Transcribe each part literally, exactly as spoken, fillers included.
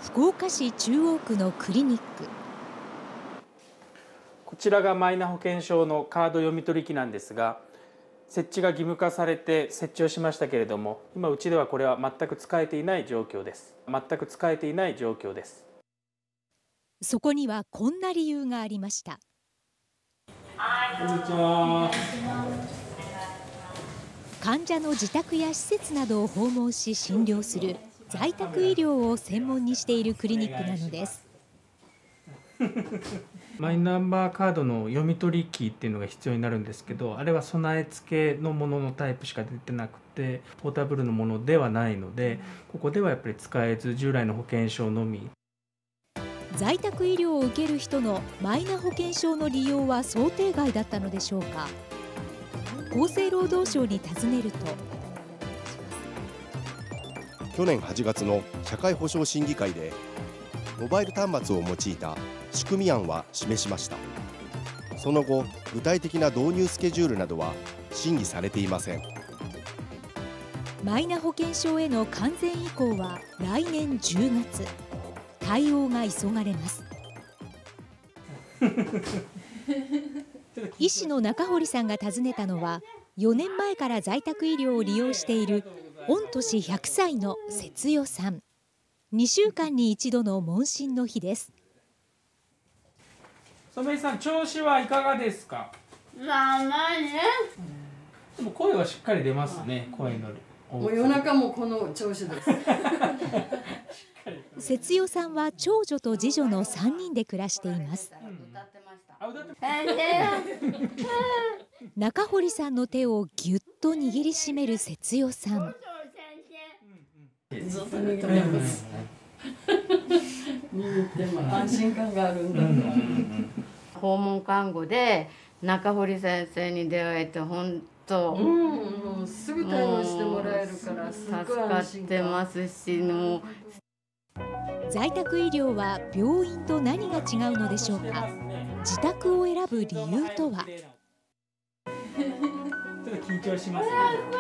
福岡市中央区のクリニック。 こちらがマイナ保険証のカード読み取り機なんですが、設置が義務化されて設置をしましたけれども、今うちではこれは全く使えていない状況です。全く使えていない状況です。 そこにはこんな理由がありました。 こんにちは。 患者の自宅や施設などを訪問し診療する在宅医療を専門にしているクリニックなのです。 マイナンバーカードの読み取り機っていうのが必要になるんですけど、あれは備え付けのもののタイプしか出てなくて、ポータブルのものではないので、ここではやっぱり使えず、従来の保険証のみ。 在宅医療を受ける人のマイナ保険証の利用は想定外だったのでしょうか。厚生労働省に尋ねると、 去年はちがつの社会保障審議会でモバイル端末を用いた仕組み案は示しました。その後、具体的な導入スケジュールなどは審議されていません。 マイナ保険証への完全移行は来年じゅうがつ。対応が急がれます。医師の中堀さんが訪ねたのは、よねんまえから在宅医療を利用している御年ひゃくさいの節代さん。にしゅうかんに一度の問診の日です。 染井さん、調子はいかがですか？ まあまあね。 でも声はしっかり出ますね。声のもう夜中もこの調子です。 節代さんは長女と次女のさんにんで暮らしています。中堀さんの手をぎゅっと握りしめる節代さん。 ずっと握ってます。握っても安心感があるんだ。 訪問看護で中堀先生に出会えて本当、うん、 もうすぐ対応してもらえるからすごい安心感。 助かってますし、もう在宅医療は病院と何が違うのでしょうか。自宅を選ぶ理由とは。 ちょっと緊張しますね。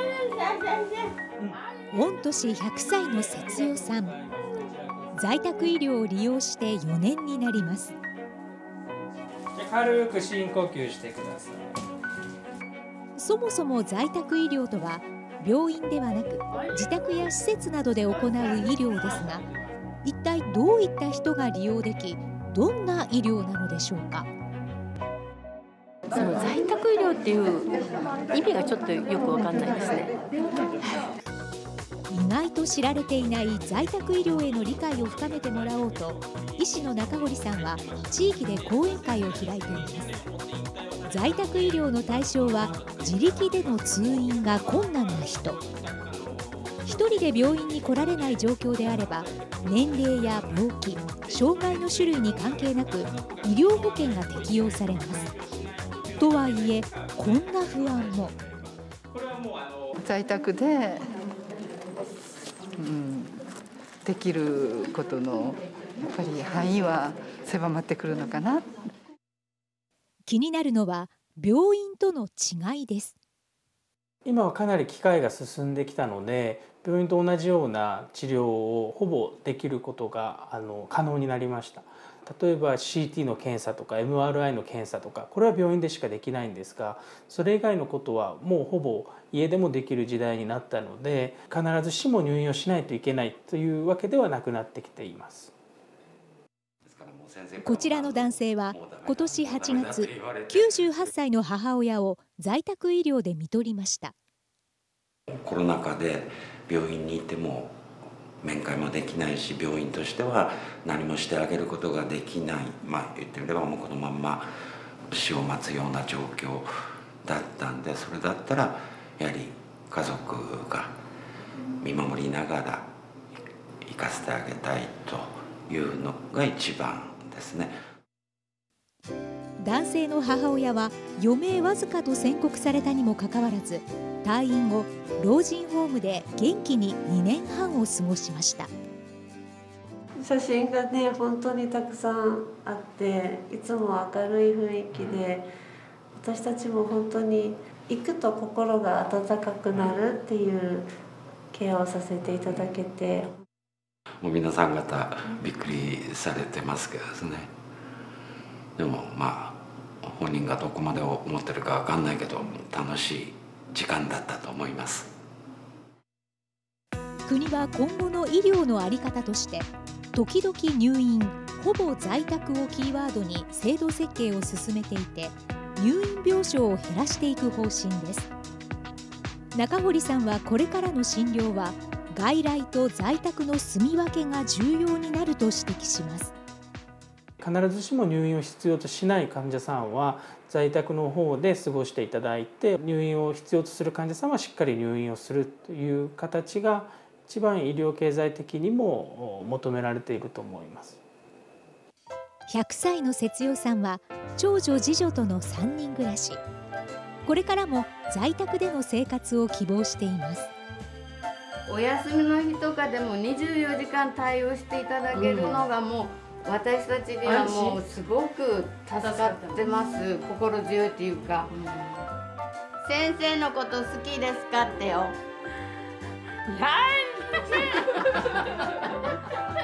御年ひゃくさいの節代さん。在宅医療を利用してよねんになります。 じゃ軽く深呼吸してください。 そもそも在宅医療とは、病院ではなく自宅や施設などで行う医療ですが、一体どういった人が利用でき、どんな医療なのでしょうか。 その在宅医療っていう意味がちょっとよくわかんないですね。 意外と知られていない在宅医療への理解を深めてもらおうと、医師の中堀さんは地域で講演会を開いています。在宅医療の対象は、自力での通院が困難な人。一人で病院に来られない状況であれば、年齢や病気、障害の種類に関係なく医療保険が適用されます。とはいえ、こんな不安も。 在宅で、うん、できることのやっぱり範囲は狭まってくるのかな。 気になるのは病院との違いです。 今はかなり機械が進んできたので、病院と同じような治療をほぼできることがあの可能になりました。例えば シーティー の検査とか エムアールアイ の検査とか、これは病院でしかできないんですが、それ以外のことはもうほぼ家でもできる時代になったので、必ずしも入院をしないといけないというわけではなくなってきています。 こちらの男性は今年はちがつ、きゅうじゅうはっさいの母親を在宅医療で看取りました。 コロナ禍で病院にいても面会もできないし、病院としては何もしてあげることができない、まあ言ってみればもうこのまんま死を待つような状況だったんで、それだったらやはり家族が見守りながら生かせてあげたいというのが一番ですね。 男性の母親は余命わずかと宣告されたにもかかわらず、退院後老人ホームで元気ににねんはんを過ごしました。 写真がね本当にたくさんあって、いつも明るい雰囲気で、私たちも本当に行くと心が温かくなるっていうケアをさせていただけて、 もう皆さん方びっくりされてますけどですね。でもまあ本人がどこまで思ってるかわかんないけど楽しい時間だったと思います。 国は今後の医療の在り方として時々入院、ほぼ在宅をキーワードに制度設計を進めていて、入院病床を減らしていく方針です。中堀さんはこれからの診療は外来と在宅の住み分けが重要になると指摘します。 必ずしも入院を必要としない患者さんは在宅の方で過ごしていただいて、入院を必要とする患者さんはしっかり入院をするという形が一番医療経済的にも求められていると思います。 ひゃくさいの節代さんは長女次女とのさんにん暮らし。これからも在宅での生活を希望しています。 お休みの日とかでもにじゅうよじかん対応していただけるのがもう私たちにはもうすごく助かってます。心強いっていうか、うん、先生のこと好きですかってよ。はい